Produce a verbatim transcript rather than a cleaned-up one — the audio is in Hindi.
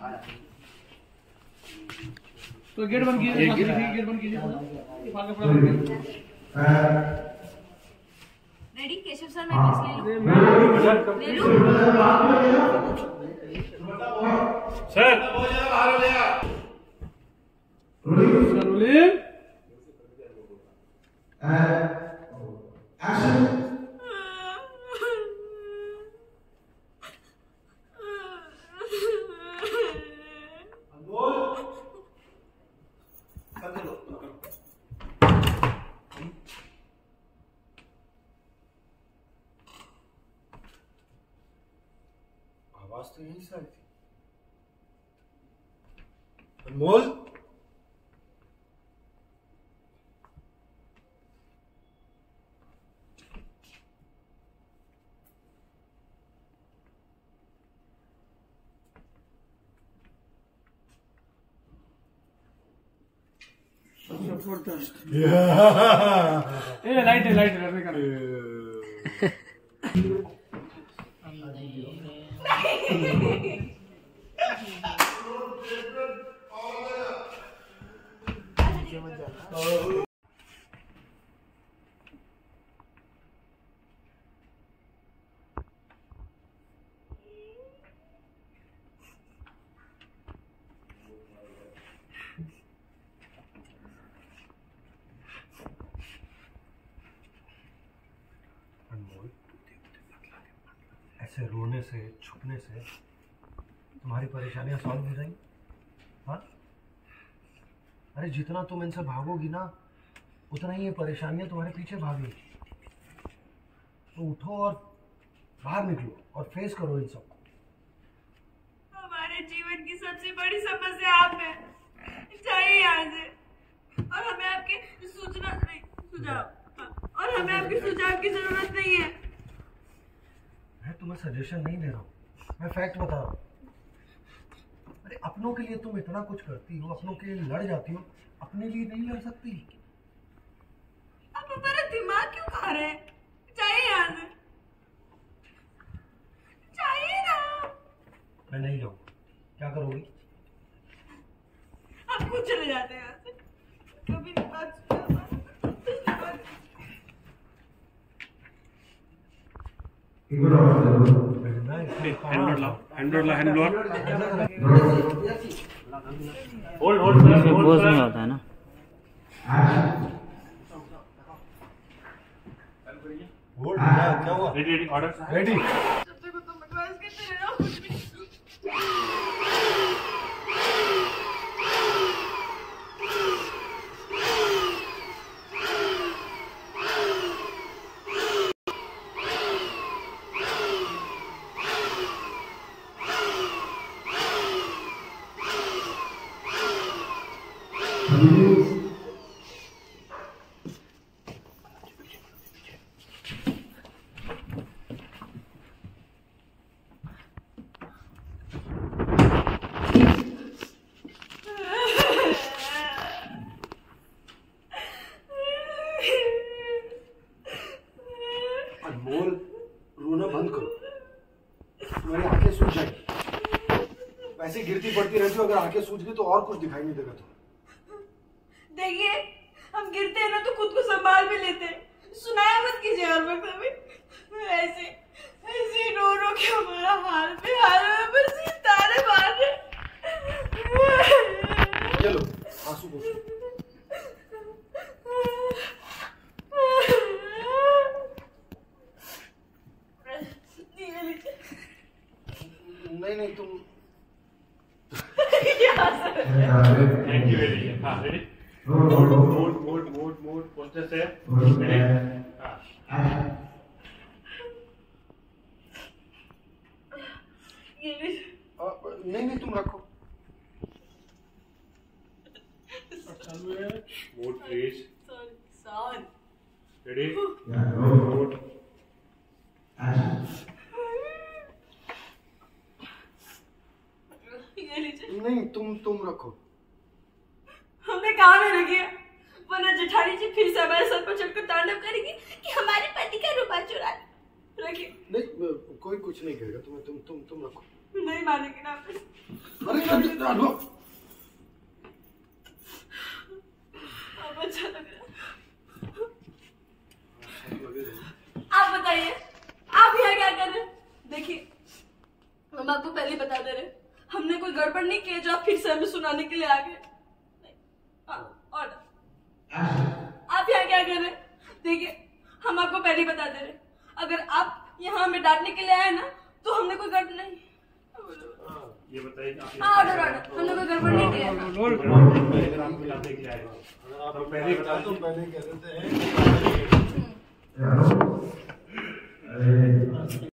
तो गेट बंद कीजिए, गेट बंद कीजिए। रेडी केशव सर, मैं किस ले लूं? ले लूं? Sir rolling action. आवाज तो यहीं से आई थी। अनमोल, ए लाइट है, लाइट है, करने का ऐसे रोने से छुपने से तुम्हारी परेशानियां सॉल्व हो जाएंगी। हाँ, अरे जितना तुम इनसे भागोगी ना उतना ही ये परेशानियां तुम्हारे पीछे भागेगी। तो उठो और बाहर निकलो और फेस करो इन सबको। हमारे जीवन की सबसे बड़ी समस्या आप है, चाहिए यहाँ से। और हमें आपके सूचना नहीं सुझाव और हमें आपके सुझाव की जरूरत नहीं है। मैं तुम्हें सजेशन नहीं दे रहा हूँ, मैं फैक्ट बता रहा हूँ। अरे अपनों के लिए तुम इतना कुछ करती हो, अपनों के लिए लड़ जाती हो, अपने लिए नहीं लड़ सकती। आप हमारा दिमाग क्यों खा रहे हैं? चाहिए यहाँ से, चाहिए ना। मैं नहीं जाऊँगा। क्या करोगी? आप खुद चले जाते हैं यहाँ से। कभी नहीं बात हैंड ला हैंड ला हैंड ब्लॉक होल्ड होल्ड बोझ नहीं होता है ना। होल्ड क्या क्या हुआ? Ready ready order ready. जब तक तुम बकवास करते रहे हो कुछ भी नहीं। अनमोल, रोना बंद करो, तुम्हारी आंखें सूज जाएगी। वैसे गिरती पड़ती रहती हो, अगर आंखें सूज गई तो और कुछ दिखाई नहीं देगा तुम्हें। देखिए, हम गिरते हैं ना तो खुद को संभाल भी लेते हैं। सुनाया मत कीजिए हर वक्त हमें। ऐसे ऐसे रो रो के हमारा हाल पे हाल में बस ये तारे मार रहे। चलो आंसू पोंछो। नहीं नहीं तुम थैंक यू वेरी मच। हां ready mode mode mode mode mode poster से रेडी। हां नहीं नहीं तुम रखो। चालू है mode please. Sorry sorry ready mode नहीं तुम तुम रखो। हमने कहा नहीं रखी है, वरना जेठानी जी फिर से हमारे सर पर चढ़कर तांडव करेगी कि हमारे पति का रुपा चुरा रखी। नहीं कोई कुछ नहीं करेगा तुम्हें। तुम तुम तुम रखो। नहीं मानेंगे ना आप? अरे अरे राघव, अब अच्छा लग रहा है। आप बताइए, आप यहाँ क्या कर रहे हैं? देखिए, हम आपको पहले ही बता दे रहे, हमने कोई गड़बड़ नहीं किया जो आप फिर से हमें सुनाने के लिए आ गए। और आप यहाँ क्या कर रहे हैं? देखिए, हम आपको पहले ही बता दे रहे, अगर आप यहाँ हमें डांटने के लिए आए ना, तो हमने कोई गड़बड़ नहीं। ये बताइए, हाँ, ऑर्डर ऑर्डर, हमने कोई गड़बड़ नहीं किया। अगर आपको डांटने के लिए आए तो पहले ही बता दो, पहले कह देते हैं।